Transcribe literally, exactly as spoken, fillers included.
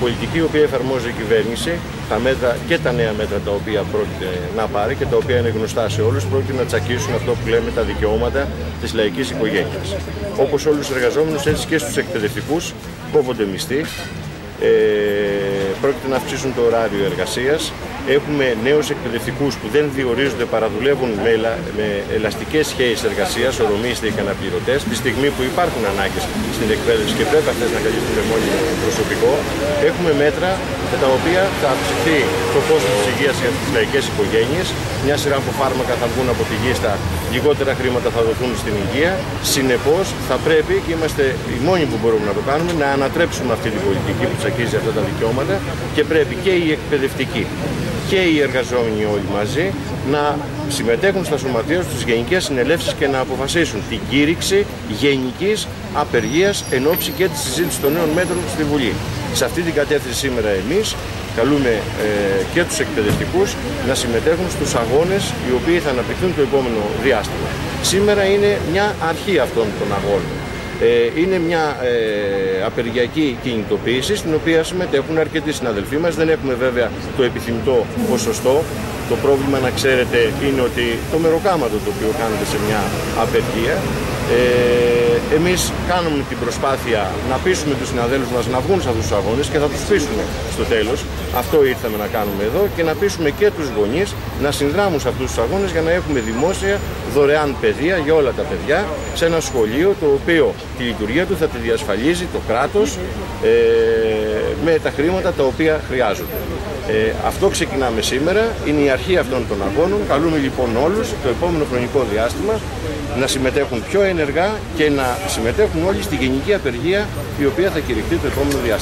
πολιτική η οποία εφαρμόζει η κυβέρνηση, τα μέτρα και τα νέα μέτρα τα οποία πρόκειται να πάρει και τα οποία είναι γνωστά σε όλους, πρόκειται να τσακίσουν αυτό που λέμε τα δικαιώματα της λαϊκής οικογένειας. Όπως όλους τους εργαζόμενους, έτσι και στους εκπαιδευτικούς κόβονται μισθοί, ε, πρόκειται να αυξήσουν το ωράριο εργασίας. Έχουμε νέους εκπαιδευτικούς που δεν διορίζονται, παραδουλεύουν με, ελα, με ελαστικές σχέσεις εργασίας, ορομίστες και αναπληρωτές, τη στιγμή που υπάρχουν ανάγκες στην εκπαίδευση και πρέπει αυτές να καλύπτουν με μόνιμο προσωπικό. Έχουμε μέτρα με τα οποία θα αυξηθεί το κόστος της υγείας για τις λαϊκές οικογένειες. Μια σειρά από φάρμακα θα βγουν από τη λίστα, λιγότερα χρήματα θα δοθούν στην υγεία. Συνεπώς, θα πρέπει, και είμαστε οι μόνοι που μπορούμε να το κάνουμε, να ανατρέψουμε αυτή την πολιτική που τσακίζει αυτά τα δικαιώματα και πρέπει και οι εκπαιδευτικοί και οι εργαζόμενοι όλοι μαζί να συμμετέχουν στα σωματεία στις γενικές συνελεύσεις και να αποφασίσουν την κήρυξη γενικής απεργίας εν ώψη και τη συζήτηση των νέων μέτρων στη Βουλή. Σε αυτή την κατεύθυνση σήμερα εμείς καλούμε ε, και τους εκπαιδευτικούς να συμμετέχουν στους αγώνες οι οποίοι θα αναπτυχθούν το επόμενο διάστημα. Σήμερα είναι μια αρχή αυτών των αγώνων. Είναι μια ε, απεργιακή κινητοποίηση στην οποία συμμετέχουν αρκετοί συναδελφοί μας. Δεν έχουμε βέβαια το επιθυμητό ποσοστό. Το πρόβλημα, να ξέρετε, είναι ότι το μεροκάματο το οποίο κάνετε σε μια απεργία. Ε, εμείς κάνουμε την προσπάθεια να πείσουμε τους συναδέλφους μας να βγουν σε αυτούς τους αγώνες και θα τους πείσουμε στο τέλος. Αυτό ήρθαμε να κάνουμε εδώ και να πείσουμε και τους γονείς να συνδράμουν σε αυτούς τους αγώνες για να έχουμε δημόσια δωρεάν παιδεία για όλα τα παιδιά σε ένα σχολείο το οποίο τη λειτουργία του θα τη διασφαλίζει το κράτος ε, με τα χρήματα τα οποία χρειάζονται. Ε, αυτό ξεκινάμε σήμερα, είναι η αρχή αυτών των αγώνων. Καλούμε λοιπόν όλους το επόμενο χρονικό διάστημα να συμμετέχουν πιο ενεργά και να συμμετέχουν όλοι στη γενική απεργία η οποία θα κηρυχθεί το επόμενο διάστημα.